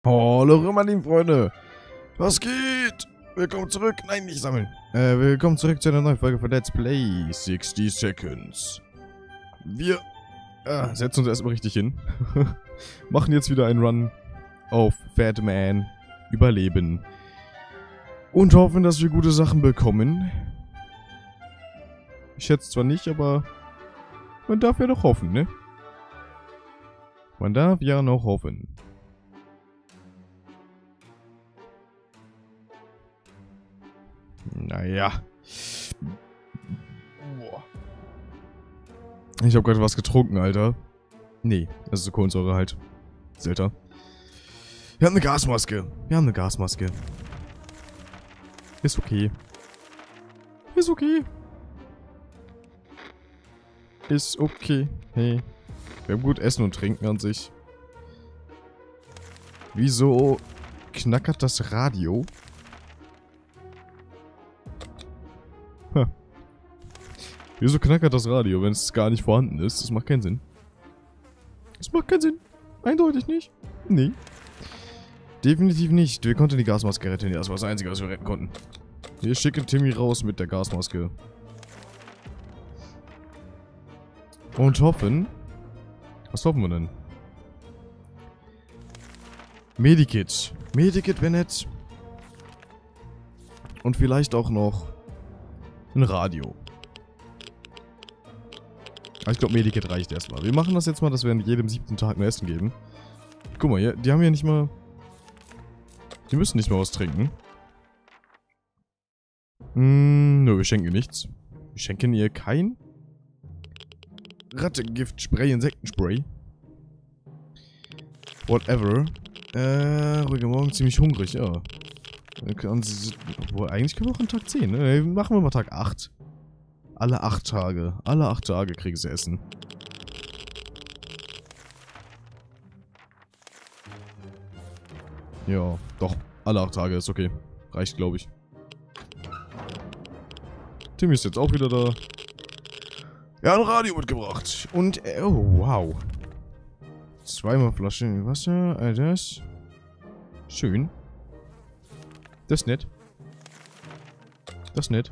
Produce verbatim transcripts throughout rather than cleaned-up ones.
Hallo Römerlin, Freunde. Was geht? Willkommen zurück. Nein, nicht sammeln. Äh, willkommen zurück zu einer neuen Folge von Let's Play sixty Seconds. Wir äh, setzen uns erstmal richtig hin. Machen jetzt wieder einen Run auf Fat Man. Überleben. Und hoffen, dass wir gute Sachen bekommen. Ich schätze zwar nicht, aber man darf ja noch hoffen, ne? Man darf ja noch hoffen. Naja. Boah. Ich habe gerade was getrunken, Alter. Nee, das ist so Kohlensäure halt. Selter. Wir haben eine Gasmaske. Wir haben eine Gasmaske. Ist okay. Ist okay. Ist okay. Hey. Wir haben gut Essen und Trinken an sich. Wieso knackert das Radio? Hm. Wieso knackert das Radio, wenn es gar nicht vorhanden ist? Das macht keinen Sinn. Das macht keinen Sinn. Eindeutig nicht. Nee. Definitiv nicht. Wir konnten die Gasmaske retten. Das war das Einzige, was wir retten konnten. Wir schicken Timmy raus mit der Gasmaske. Und hoffen... Was hoffen wir denn? Medikit. Medikit wäre nett. Und vielleicht auch noch ein Radio. Aber ich glaube, Medikit reicht erstmal. Wir machen das jetzt mal, dass wir an jedem siebten Tag ein Essen geben. Guck mal, die haben ja nicht mal... Die müssen nicht mal was trinken. Hm, nö, wir schenken ihr nichts. Wir schenken ihr kein... Rattengift-Spray, Insektenspray. Whatever. Äh, ruhiger Morgen, ziemlich hungrig, ja. Obwohl, eigentlich können wir auch an Tag zehn, ne? Machen wir mal Tag acht. Alle acht Tage. Alle acht Tage kriegen sie Essen. Ja, doch. Alle acht Tage ist okay. Reicht, glaube ich. Timmy ist jetzt auch wieder da. Er hat ein Radio mitgebracht. Und, oh, wow. Zweimal Flaschen Wasser. All das. Schön. Das ist nett. Das ist nett.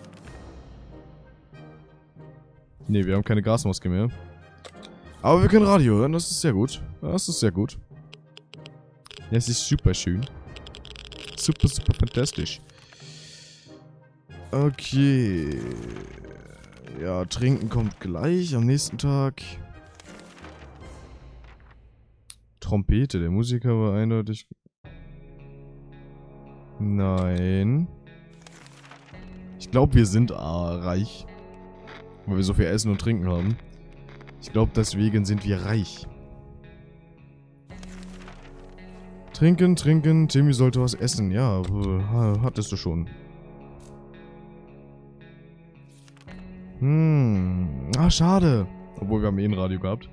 Ne, wir haben keine Gasmaske mehr. Aber wir können Radio hören. Das ist sehr gut. Das ist sehr gut. Das ist super schön. Super, super fantastisch. Okay. Ja, trinken kommt gleich am nächsten Tag. Trompete, der Musiker war eindeutig... Nein. Ich glaube, wir sind ah, reich. Weil wir so viel Essen und Trinken haben. Ich glaube, deswegen sind wir reich. Trinken, trinken. Timmy sollte was essen. Ja, hattest du schon. Hm. Ah, schade. Obwohl, wir haben eh ein Radio gehabt.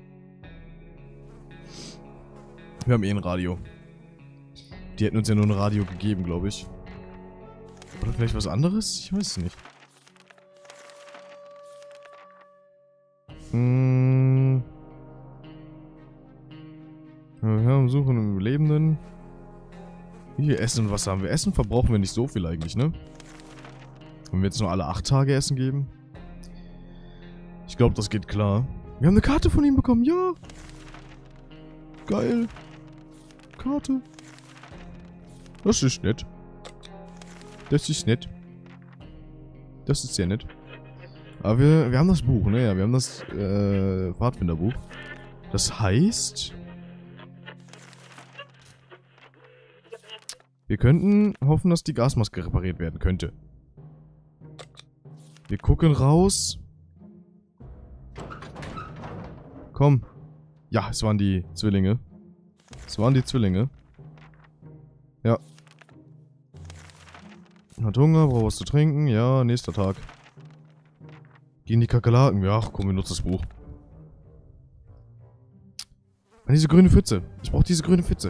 Wir haben eh ein Radio. Die hätten uns ja nur ein Radio gegeben, glaube ich. Oder vielleicht was anderes? Ich weiß es nicht. Hm. Wir haben Suchen im Überlebenden. Wie viel Essen und Wasser haben wir? Essen verbrauchen wir nicht so viel eigentlich, ne? Wenn wir jetzt nur alle acht Tage Essen geben. Ich glaube, das geht klar. Wir haben eine Karte von ihm bekommen, ja! Geil. Karte. Das ist nett. Das ist nett. Das ist sehr nett. Aber wir, wir haben das Buch, ne? Ja, wir haben das äh, Pfadfinderbuch. Das heißt... Wir könnten hoffen, dass die Gasmaske repariert werden könnte. Wir gucken raus. Komm. Ja, es waren die Zwillinge. Es waren die Zwillinge. Ja. Hat Hunger, braucht was zu trinken. Ja, nächster Tag. Gehen die Kakerlaken. Ja, komm, wir nutzen das Buch. An diese grüne Pfütze. Ich brauche diese grüne Pfütze.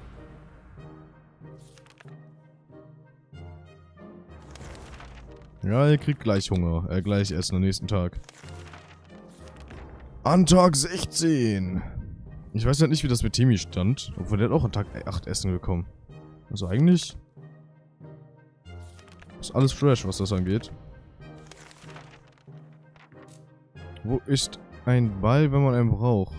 Ja, ihr kriegt gleich Hunger. Äh, gleich Essen am nächsten Tag. An Tag sechzehn. Ich weiß halt nicht, wie das mit Timmy stand. Obwohl, der hat auch an Tag acht Essen bekommen. Also eigentlich... ist alles fresh, was das angeht. Wo ist ein Ball, wenn man einen braucht?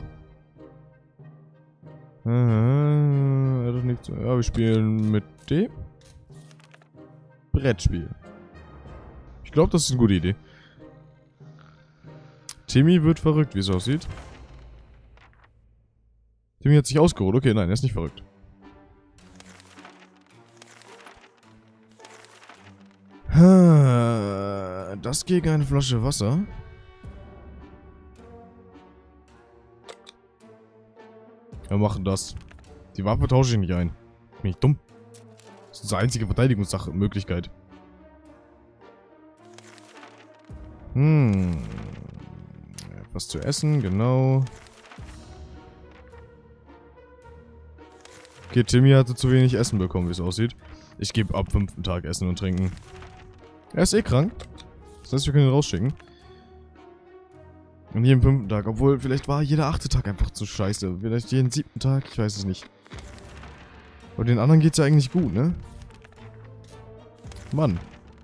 Äh, das nicht so. Ja, wir spielen mit dem Brettspiel. Ich glaube, das ist eine gute Idee. Timmy wird verrückt, wie es aussieht. Timmy hat sich ausgeruht. Okay, nein, er ist nicht verrückt. Das gegen eine Flasche Wasser. Wir machen das. Die Waffe tausche ich nicht ein. Bin ich dumm? Das ist unsere einzige Verteidigungssache, Möglichkeit. Hm. Was zu essen, genau. Okay, Timmy hatte zu wenig Essen bekommen, wie es aussieht. Ich gebe ab fünften Tag Essen und Trinken. Er ist eh krank. Das heißt, wir können ihn rausschicken. Und jeden fünften Tag. Obwohl, vielleicht war jeder achte Tag einfach zu scheiße. Vielleicht jeden siebten Tag, ich weiß es nicht. Aber den anderen geht's ja eigentlich gut, ne? Mann.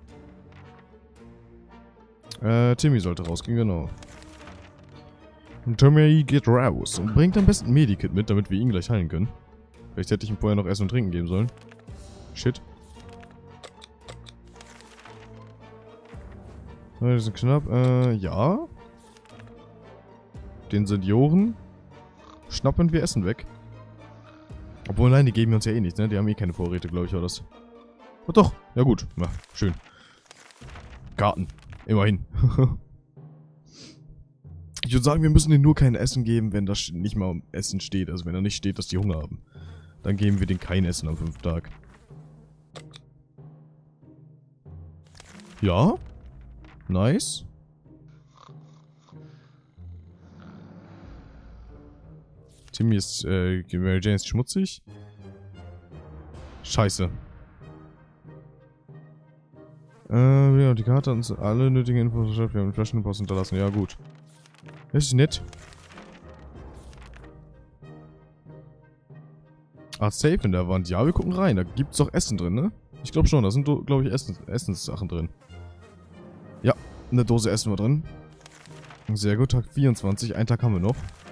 Äh, Timmy sollte rausgehen, genau. Und Timmy geht raus und bringt am besten ein Medikit mit, damit wir ihn gleich heilen können. Vielleicht hätte ich ihm vorher noch Essen und Trinken geben sollen. Shit. So, die sind knapp. Äh, ja. Den Senioren schnappen wir Essen weg. Obwohl, nein, die geben uns ja eh nichts, ne? Die haben eh keine Vorräte, glaube ich, oder das. Oh doch, ja gut. Ja, schön. Garten. Immerhin. Ich würde sagen, wir müssen denen nur kein Essen geben, wenn das nicht mal um Essen steht. Also wenn da nicht steht, dass die Hunger haben. Dann geben wir denen kein Essen am fünften Tag. Ja. Nice. Timmy ist, äh, Mary Jane ist schmutzig. Scheiße. Äh, ja, die Karte hat uns alle nötigen Infos verschafft. Wir haben den Flaschenpost hinterlassen. Ja, gut. Das ist nett. Ah, safe in der Wand. Ja, wir gucken rein. Da gibt's doch Essen drin, ne? Ich glaube schon. Da sind, glaube ich, Essens Essenssachen drin. Ja, eine Dose Essen war drin. Sehr gut. Tag vierundzwanzig. Einen Tag haben wir noch.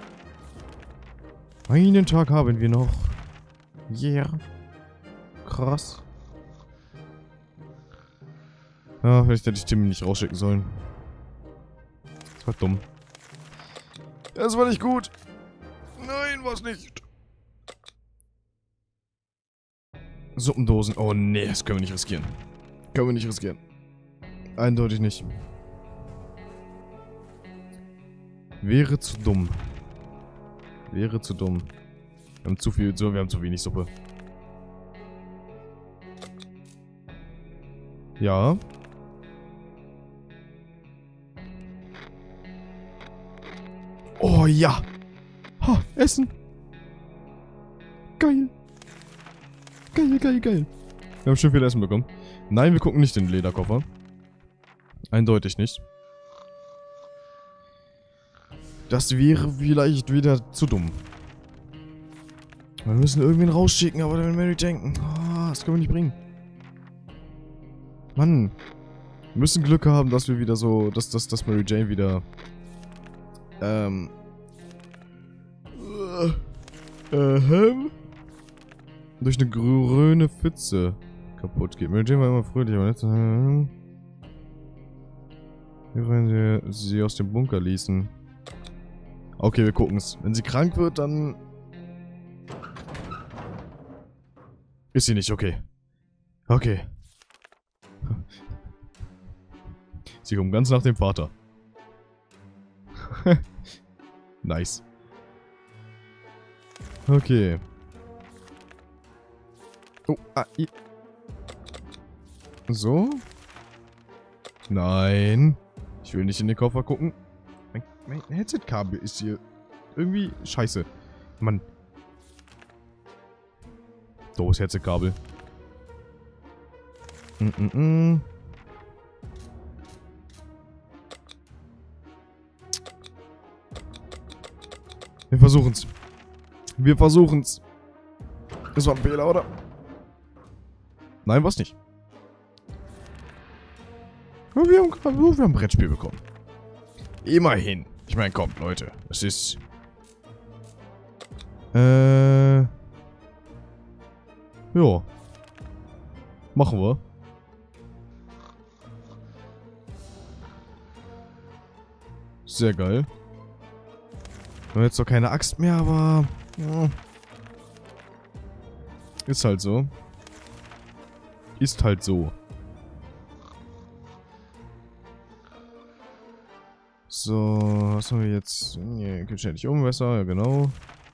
Einen Tag haben wir noch. Yeah. Krass. Ja, vielleicht hätte ich Timmy nicht rausschicken sollen. Das war dumm. Das war nicht gut. Nein, war's nicht. Suppendosen. Oh nee, das können wir nicht riskieren. Können wir nicht riskieren. Eindeutig nicht. Wäre zu dumm. Wäre zu dumm. Wir haben zu viel, so, wir haben zu wenig Suppe. Ja. Oh ja. Ha, Essen. Geil. Geil, geil, geil. Wir haben schön viel Essen bekommen. Nein, wir gucken nicht in den Lederkoffer. Eindeutig nicht. Das wäre vielleicht wieder zu dumm. Wir müssen irgendwen rausschicken, aber dann Mary denken. Oh, das können wir nicht bringen. Mann. Wir müssen Glück haben, dass wir wieder so, dass, dass, dass Mary Jane wieder ähm äh, äh, durch eine grüne Pfütze kaputt geht. Mary Jane war immer fröhlich, aber jetzt äh, wir wollen sie, sie aus dem Bunker ließen. Okay, wir gucken es. Wenn sie krank wird, dann ist sie nicht okay. Okay. Sie kommt ganz nach dem Vater. Nice. Okay. Oh, ah, i. So. Nein. Ich will nicht in den Koffer gucken. Mein, mein Headset-Kabel ist hier irgendwie scheiße. Mann. Doofes Headset-Kabel. Mm -mm -mm. Wir versuchen's. Wir versuchen's. Das war ein Fehler, oder? Nein, war's nicht. Wir haben, wir haben ein Brettspiel bekommen. Immerhin. Ich meine, kommt, Leute. Es ist... Äh... Ja. Machen wir. Sehr geil. Wir haben jetzt doch keine Axt mehr, aber... Ja. Ist halt so. Ist halt so. So, was haben wir jetzt? Nee, geht ständig um, besser, ja genau.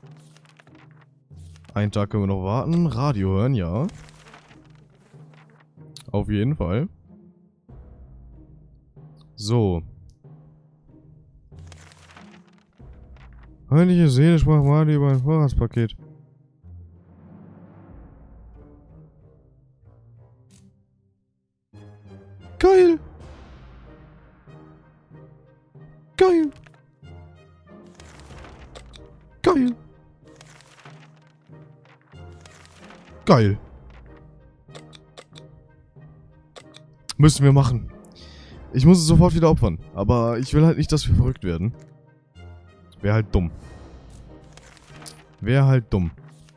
Einen Tag können wir noch warten. Radio hören, ja. Auf jeden Fall. So. Heimliche Seele sprach Mali über ein Vorratspaket. Geil! Geil! Geil! Geil! Müssen wir machen. Ich muss es sofort wieder opfern. Aber ich will halt nicht, dass wir verrückt werden. Wäre halt dumm. Wäre halt dumm.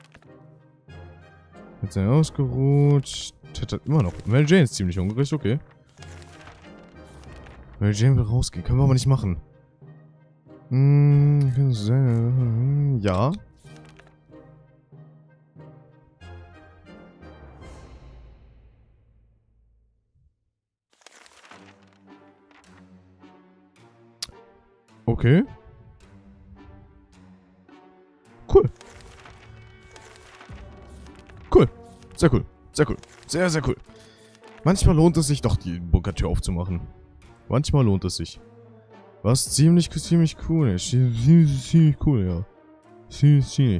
Jetzt sind wir ausgeruht. Ted immer noch. Mary Jane ist ziemlich hungrig, okay. Mary Jane will rausgehen. Können wir aber nicht machen. Hm, ja. Okay. Cool. Cool. Sehr cool. Sehr cool. Sehr, sehr cool. Manchmal lohnt es sich doch, die Bunkertür aufzumachen. Manchmal lohnt es sich. Was ziemlich, ziemlich cool ist. Ziemlich, ziemlich cool, ja. Ziemlich, ziemlich.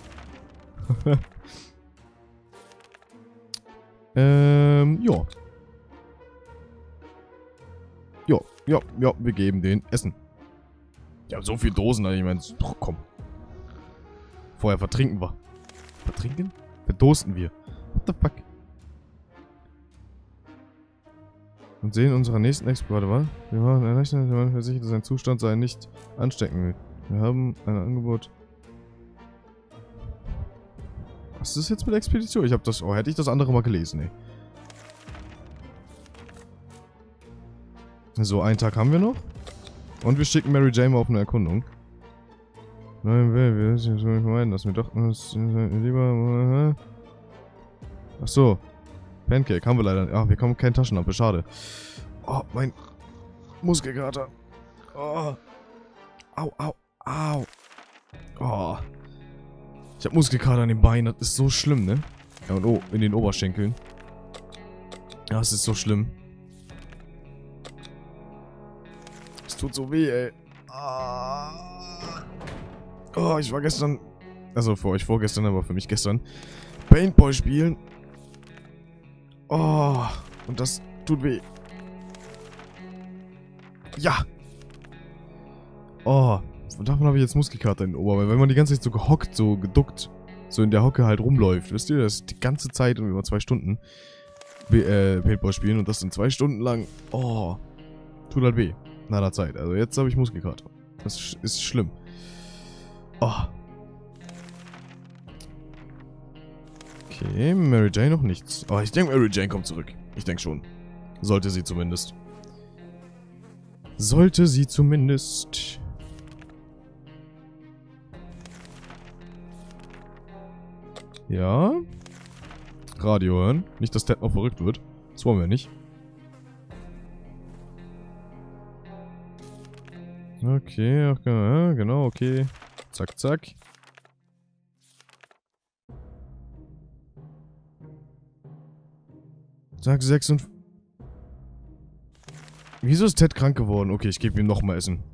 ähm, ja. Ja, ja, ja, wir geben den Essen. Ja, so viele Dosen, ich meine, doch, komm. Vorher vertrinken wir. Vertrinken? Verdursten wir. What the fuck? Und sehen unserer nächsten Exploit, was? Wir machen errechnet, wir waren versichert, dass sein Zustand sei nicht anstecken will. Wir haben ein Angebot. Was ist das jetzt mit der Expedition? Ich habe das. Oh, hätte ich das andere mal gelesen, ey. So, einen Tag haben wir noch. Und wir schicken Mary Jane auf eine Erkundung. Nein, wir müssen es nicht vermeiden, dass wir doch lieber. Ach so. Pancake haben wir leider. Ach, wir kommen keine Taschenlampe, schade. Oh, mein Muskelkater. Oh. Au, au, au. Oh. Ich hab Muskelkater an den Beinen, das ist so schlimm, ne? Ja, und oh, in den Oberschenkeln. Ja, es ist so schlimm. Es tut so weh, ey. Ah. Oh, ich war gestern. Also für euch vorgestern, aber für mich gestern. Paintball spielen. Oh, und das tut weh. Ja. Oh, und davon habe ich jetzt Muskelkater in den Oberarm. Wenn man die ganze Zeit so gehockt, so geduckt, so in der Hocke halt rumläuft, wisst ihr, das ist die ganze Zeit und über zwei Stunden äh, Paintball spielen und das sind zwei Stunden lang. Oh, tut halt weh. Nach einer Zeit. Also jetzt habe ich Muskelkater. Das ist schlimm. Oh. Okay, Mary Jane noch nichts. Aber ich denke, Mary Jane kommt zurück. Ich denke schon. Sollte sie zumindest. Sollte sie zumindest. Ja. Radio hören. Nicht, dass Ted noch verrückt wird. Das wollen wir nicht. Okay, okay, genau, okay. Zack, zack. Tag sechs und... Wieso ist Ted krank geworden? Okay, ich gebe ihm nochmal Essen.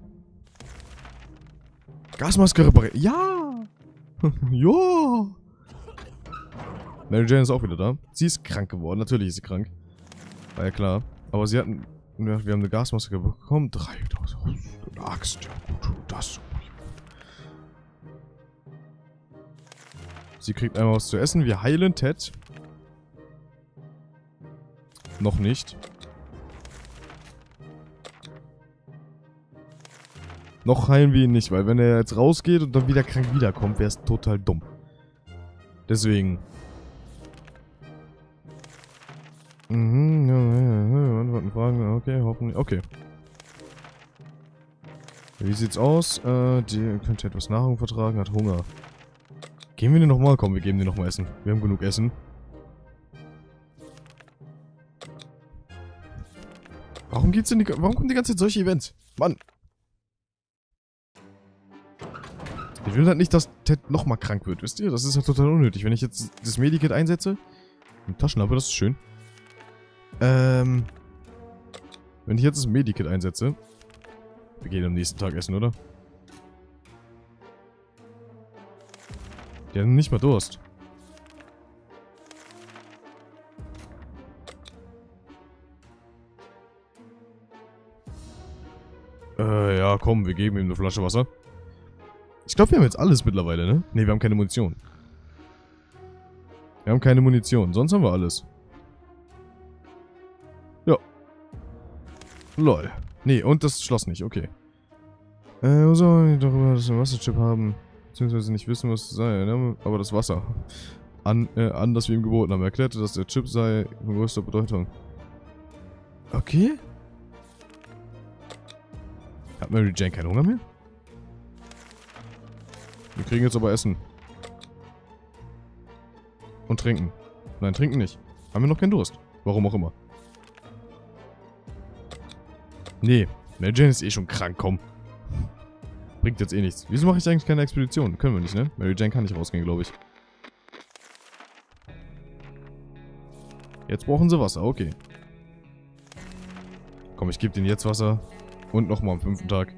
Gasmaske reparieren. Ja! Ja! Mary Jane ist auch wieder da. Sie ist krank geworden. Natürlich ist sie krank. War ja klar. Aber sie hatten... Wir haben eine Gasmaske bekommen. dreitausend. Eine Axt. Ja gut, das... Sie kriegt einmal was zu essen. Wir heilen Ted. Noch nicht. Noch heilen wir ihn nicht, weil wenn er jetzt rausgeht und dann wieder krank wiederkommt, wäre es total dumm. Deswegen. Mhm, ja, ja, ja, Antworten, Fragen, okay, hoffentlich, okay. Wie sieht's aus? Äh, die könnte etwas Nahrung vertragen, hat Hunger. Geben wir den nochmal? Komm, wir geben den nochmal Essen. Wir haben genug Essen. Warum gibt's denn die, warum kommen die ganze Zeit solche Events? Mann! Ich will halt nicht, dass Ted nochmal krank wird, wisst ihr? Das ist ja total unnötig. Wenn ich jetzt das Medikit einsetze... Eine Taschenlampe, das ist schön. Ähm... Wenn ich jetzt das Medikit einsetze... Wir gehen am nächsten Tag essen, oder? Die haben nicht mal Durst. Äh, ja, komm, wir geben ihm eine Flasche Wasser. Ich glaube, wir haben jetzt alles mittlerweile, ne? Ne, wir haben keine Munition. Wir haben keine Munition, sonst haben wir alles. Ja. Lol. Ne, und das Schloss nicht, okay. Äh, wo soll ich darüber, dass wir einen Wasserchip haben? Beziehungsweise nicht wissen, was es sei, ne? Aber das Wasser. An, äh, an, das wir ihm geboten haben. Er erklärte, dass der Chip sei von größter Bedeutung. Okay. Hat Mary Jane keinen Hunger mehr? Wir kriegen jetzt aber Essen. Und trinken. Nein, trinken nicht. Haben wir noch keinen Durst. Warum auch immer. Nee, Mary Jane ist eh schon krank, komm. Bringt jetzt eh nichts. Wieso mache ich eigentlich keine Expedition? Können wir nicht, ne? Mary Jane kann nicht rausgehen, glaube ich. Jetzt brauchen sie Wasser, okay. Komm, ich gebe denen jetzt Wasser. Und nochmal am fünften Tag.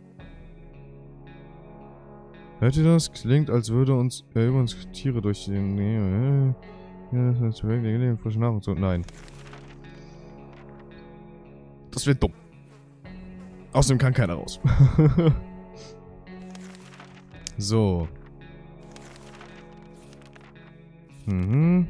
Hört ihr das? Klingt, als würde uns äh, über uns Tiere durch den... Nee, ja, das ist wirklich frische Nahrung zu... Nein. Das wird dumm. Außerdem kann keiner raus. So. Mhm.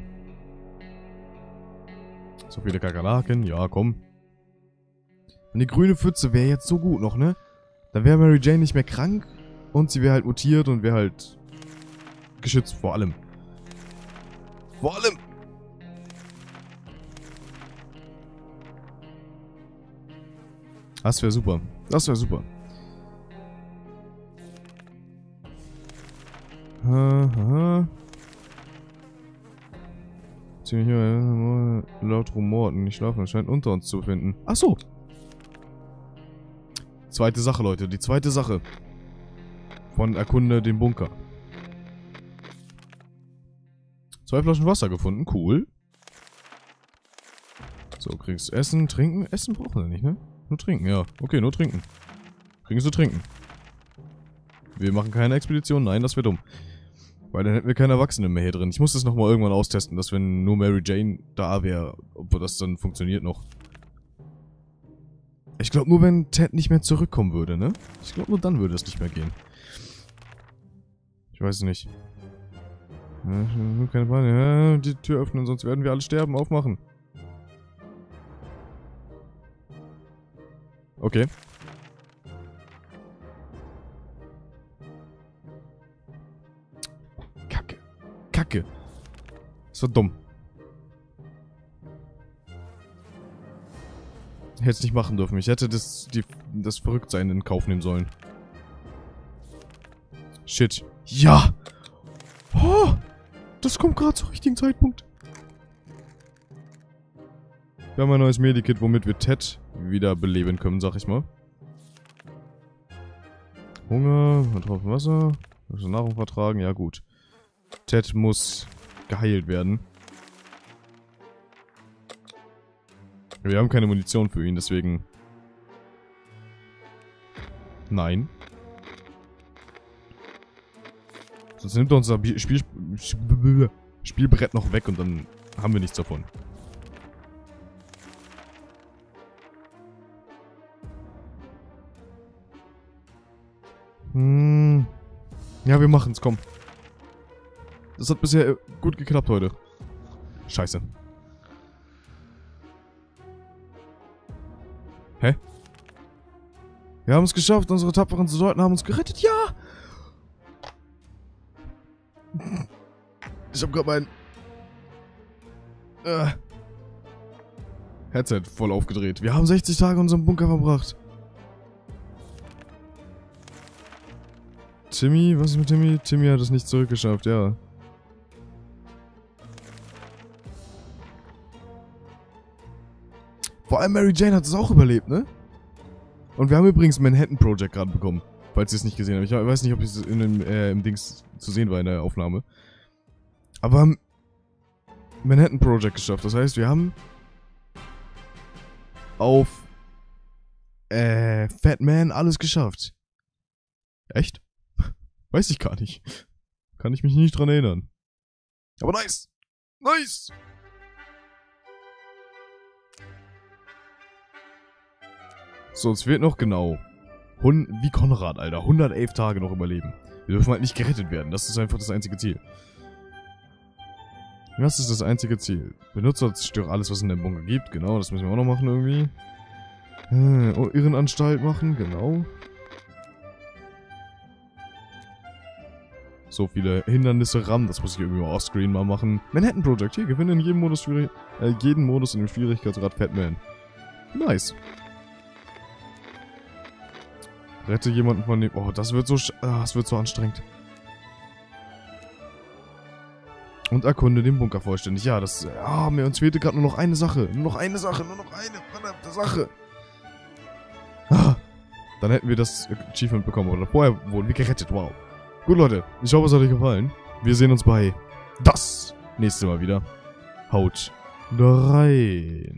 So viele Kakerlaken. Ja, komm. Und die grüne Pfütze wäre jetzt so gut noch, ne? Dann wäre Mary Jane nicht mehr krank. Und sie wäre halt mutiert und wäre halt geschützt vor allem. Vor allem! Das wäre super. Das wäre super. Haha. Ziemlich äh, laut Rumorten. Die schlafen anscheinend unter uns zu befinden. Ach so. Zweite Sache, Leute. Die zweite Sache. Von Erkunde den Bunker. Zwei Flaschen Wasser gefunden. Cool. So, kriegst Essen, Trinken. Essen brauchen wir nicht, ne? Nur trinken, ja. Okay, nur trinken. Kriegen sie trinken. Wir machen keine Expedition. Nein, das wäre dumm. Weil dann hätten wir keine Erwachsenen mehr hier drin. Ich muss das nochmal irgendwann austesten, dass wenn nur Mary Jane da wäre, ob das dann funktioniert noch. Ich glaube nur, wenn Ted nicht mehr zurückkommen würde, ne? Ich glaube nur dann würde es nicht mehr gehen. Ich weiß es nicht. Ja, keine Panik. Ja, die Tür öffnen, sonst werden wir alle sterben. Aufmachen. Okay. Kacke. Kacke. Das war dumm. Ich hätte es nicht machen dürfen. Ich hätte das, die, das Verrücktsein in Kauf nehmen sollen. Shit. Ja! Oh, das kommt gerade zum richtigen Zeitpunkt. Wir haben ein neues Medikit, womit wir Ted wieder beleben können, sag ich mal. Hunger, ein Tropfen Wasser, Nahrung vertragen, ja gut. Ted muss geheilt werden. Wir haben keine Munition für ihn, deswegen... Nein. Sonst nimmt er unser Spiel Spielbrett noch weg und dann haben wir nichts davon. Hm. Ja, wir machen's, komm. Das hat bisher gut geklappt heute. Scheiße. Hä? Wir haben es geschafft, unsere tapferen Soldaten haben uns gerettet. Ja! Ich hab grad mein... Äh, Headset voll aufgedreht. Wir haben sechzig Tage in unserem Bunker verbracht. Timmy? Was ist mit Timmy? Timmy hat es nicht zurückgeschafft, ja. Vor allem Mary Jane hat es auch überlebt, ne? Und wir haben übrigens Manhattan Project gerade bekommen. Falls ihr es nicht gesehen habt. Ich weiß nicht, ob es in dem, äh, im Dings zu sehen war in der Aufnahme. Aber haben Manhattan Project geschafft. Das heißt, wir haben auf äh, Fat Man alles geschafft. Echt? Weiß ich gar nicht. Kann ich mich nicht dran erinnern. Aber nice! Nice! So, es wird noch genau. Hund wie Konrad, Alter. hundertelf Tage noch überleben. Wir dürfen halt nicht gerettet werden. Das ist einfach das einzige Ziel. Das ist das einzige Ziel. Benutzer zerstöre alles, was es in dem Bunker gibt. Genau, das müssen wir auch noch machen irgendwie. Äh, oh, Irrenanstalt machen, genau. So viele Hindernisse rammen, das muss ich irgendwie offscreen mal machen. Manhattan Project, hier, gewinne in jedem Modus, äh, jeden Modus in dem Schwierigkeitsgrad Fat Man. Nice. Rette jemanden von dem... Oh, das wird so... Ah, das wird so anstrengend. Und erkunde den Bunker vollständig. Ja, das... Ah, mir uns fehlte gerade nur noch eine Sache. Nur noch eine Sache. Nur noch eine verdammte Sache. Ah, dann hätten wir das Achievement bekommen. Oder vorher wurden wir gerettet. Wow. Gut, Leute. Ich hoffe, es hat euch gefallen. Wir sehen uns bei das nächste Mal wieder. Haut rein.